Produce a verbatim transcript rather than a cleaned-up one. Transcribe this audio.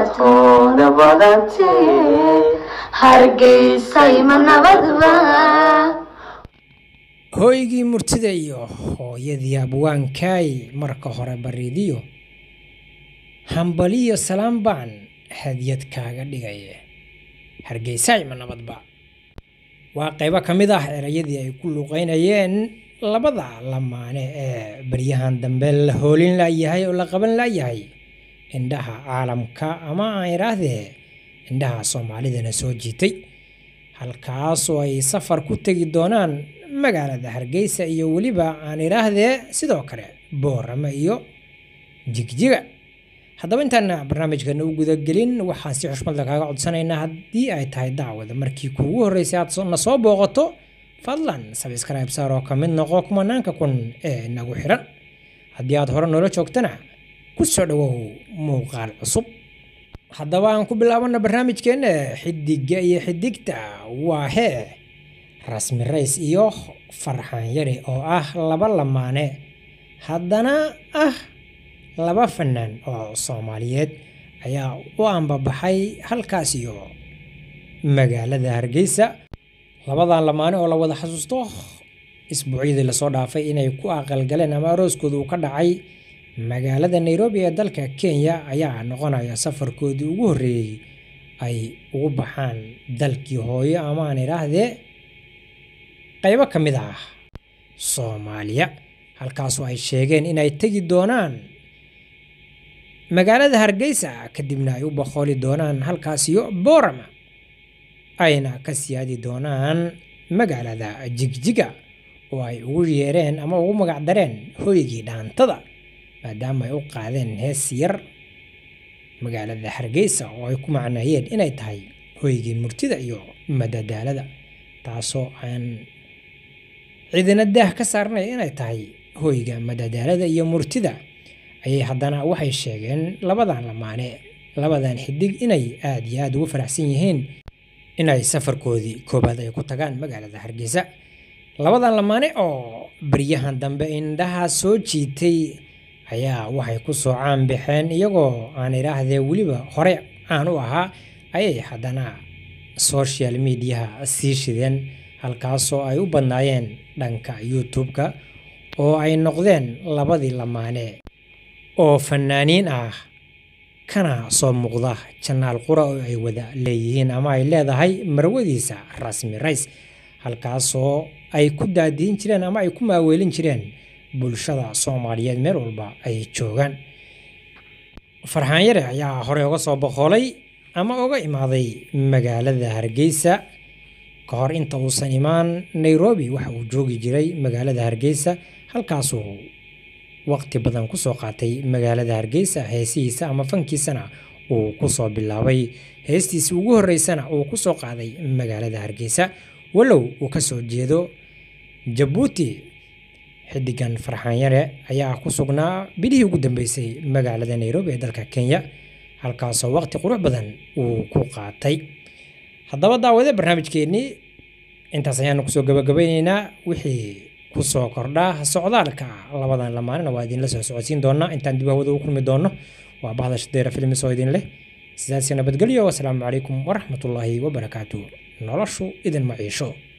ubadkooda badantee hargeysay ma nabadba. hoygii murtida iyo hooyadii abwaankay marka hore bariidiyo hambaliyo salaam baan hadiyad kaaga dhigaya hargeysay ma nabadba. waa qaybo ka mid ah erayadii ay ku luqeynayeen labada lamaane ee baryahan dambe la hoolin la yahay oo la qaban la yahay indhaha caalamka ama aan iraahdee indhaha Soomaalidana soo jiitay halkaas oo ay safar ku tagi doonaan magaalada Hargeysa iyo waliba aan iraahdee sidoo kale Boorama iyo Jigjiga. haddaba intaan barnaamijkan u guda gelin waxaan si xushmad leh kaaga codsanaynaa haddii ay tahay daawada markii kuugu horeysay aad soo soo booqato fadlan subscribe saar oo ka mid noqo kumanaanka kun ee nagu xiran. haddii aad hore noola joogtana ku soo dhawow muuqaal cusub. haddaba aan ku bilaabana barnaamijkeena xidiga iyo xidigta waa hee rasmi rays iyo farxaan yari oo ah laba lamaane haddana ah laba fanaan oo Soomaaliyeed ayaa u anbabaxay halkaas iyo magaalada Hargeysa. labadan lamaane oo la wada xasuusto isbuucyadii la soo dhaafay inay ku aqal galeen ama arooskoodu ka dhacay magaalada Nairobi ee dalka Kenya ayaa noqonaya safarkoodii ugu horeeyay ay ugu baxaan dalkii hooyo ama aan iraahdee qaybo ka mid ah Soomaaliya halkaas oo ay sheegeen inay tagi doonaan magaalada Hargeysa kadibna ay u boqoli doonaan halkaas iyo Boorama ayna ka siyaadi doonaan magaalada Jigjiga oo ay ugu yeereen ama ugu magac dareen hoygii dhaantada maadaama ay u qaadeen hees yar magaalada Hargeysa oo ay ku macnaayeen inay tahay hoygii murtida iyo madadaalada taasoo aan cidina daah ka saarnay inay tahay hoyga madadaalada iyo murtida ayay haddana waxay sheegeen labadan lamaane labadan xidig inay aad iyo aad ugu faraxsan yihiin inay safarkoodii koobaad ay ku tagaan magaalada Hargeysa. labadan lamaane oo baryahan dambe indhaha soo jiitay ayaa waxay ku soo caan bixeen iyagoo aan iraahdee waliba hore aan u ahaa ayay haddana social media sii shideen halkaas oo ay u badnaayeen dhanka YouTube-ka oo ay noqdeen labadii lamaane oo fanaaniin ah kana soo muuqda channel qura oo ay wada leeyihiin ama ay leedahay marwadiisa rasmi rays halkaas oo ay ku daadiin jireen ama ay ku maaweelin jireen bulshada Soomaaliyeed meel walba ay joogaan. farxaan yare ayaa hore uga soo boqolay ama uga imaaday magaalada Hargeysa ka hor inta uusan imaan Nairobi waxa uu joogi jiray magaalada Hargeysa halkaas oo waqti badan ku soo qaatay magaalada Hargeysa heesiisa ama fankiisana uu ku soo bilaabay heestiisa ugu horeysana uu ku soo qaaday magaalada Hargeysa walow uu ka soo jeedo Djibouti. xidigan farxaan yare ayaa ku sugnaa bidihii ugu dambeysay magaalada Nairobi ee dalka Kenya halkaas oo waqti qurux badan uu ku qaatay. haddaba daawada barnaamijkeennii intaas ayaan ku soo gabagabaynaynaa wixii ku soo kordha socdaalka labadan lamaane waa idin la soo socodsiin doona intaan dib hawada u kulmi doono waa bahda Shadeera Films oo idin leh sidaas nabadgelyo. wassalaamu calaykum waraxmatullaahi wabarakaatuh. noloshu idin maciisho.